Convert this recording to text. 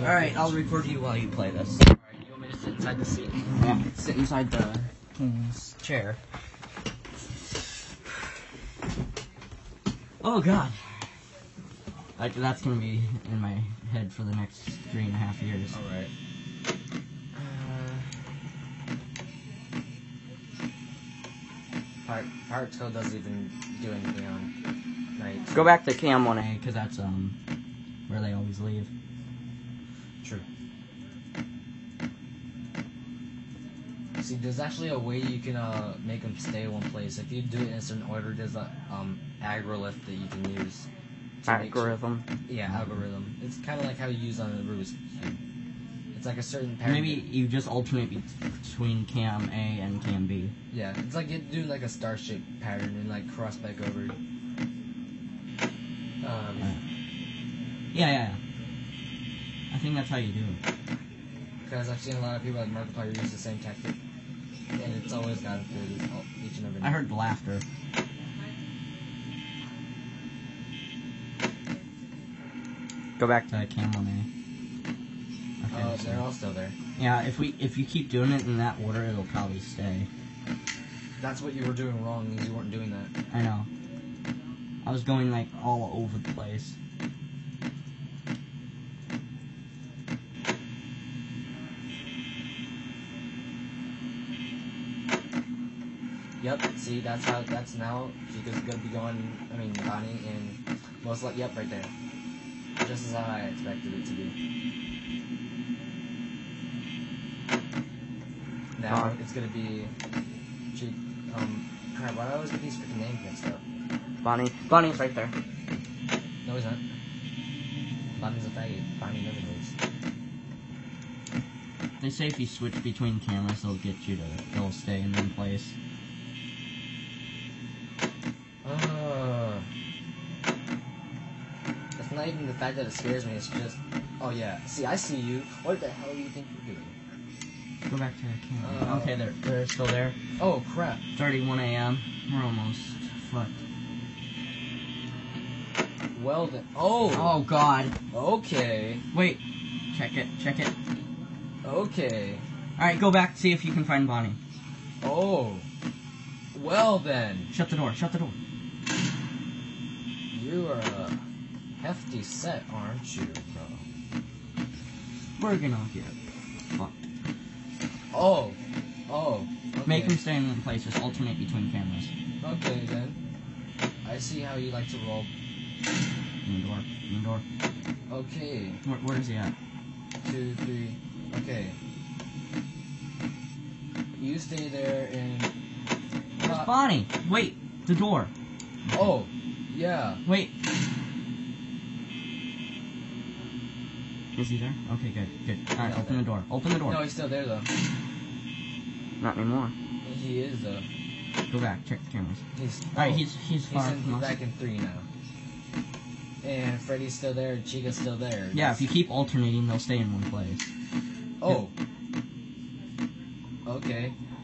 Alright, I'll record you while you play this. Alright, you want me to sit inside the seat? Yeah, sit inside the king's chair. Oh god. That's gonna be in my head for the next 3.5 years. Alright. Pirate's Code doesn't even do anything on night. Go back to Cam 1A, because that's where they always leave. True. See, there's actually a way you can make them stay in one place. If you do it in a certain order, there's a algorithm that you can use. Algorithm? Yeah, algorithm. It's kind of like how you use on the Rubik's Cube. It's like a certain pattern. Maybe you just alternate between Cam A and Cam B. Yeah, it's like you do like a star-shaped pattern and like cross back over. Yeah. I think that's how you do it. Because I've seen a lot of people like Markiplier use the same tactic, and it's always gotten through each and every. I heard laughter. Go back to Cam 1A. Okay, oh, they're all still there. Yeah, if you keep doing it in that order, it'll probably stay. That's what you were doing wrong, is you weren't doing that. I know. I was going like all over the place. Yep, see, that's now, Chica's gonna be going, Bonnie, and most likely, yep, right there. Just as how I expected it to be. Now, it's gonna be, crap, why do I always get these freaking names mixed up? Bonnie's right there. No, he's not. Bonnie's a faggot. Bonnie never moves. They say if you switch between cameras, they'll stay in one place. It's not even the fact that it scares me, it's just, oh yeah, see, I see you. What the hell do you think you're doing? Go back to the camera. Okay, they're still there. Oh, crap. It's already 1 a.m. We're almost fucked. Well then, oh god. Okay. Wait, check it. Okay. Alright, go back, see if you can find Bonnie. Oh. Well then. Shut the door. You are a hefty set, aren't you, bro? We're gonna get fucked. Oh. Okay. Make them stay in one place, just alternate between cameras. Okay then. I see how you like to roll. In the door. Okay. Where is he at? 2, 3. Okay. You stay there and... Where's Bonnie? Wait, the door. Oh, yeah. Wait. Is he there? Okay, good. Alright, open the door. No, he's still there though. Not anymore. He is though. Go back, check the cameras. Alright, he's far from us. Back in 3 now. And Freddy's still there, Chica's still there. Yeah, if you keep alternating, they'll stay in one place. Oh. Okay.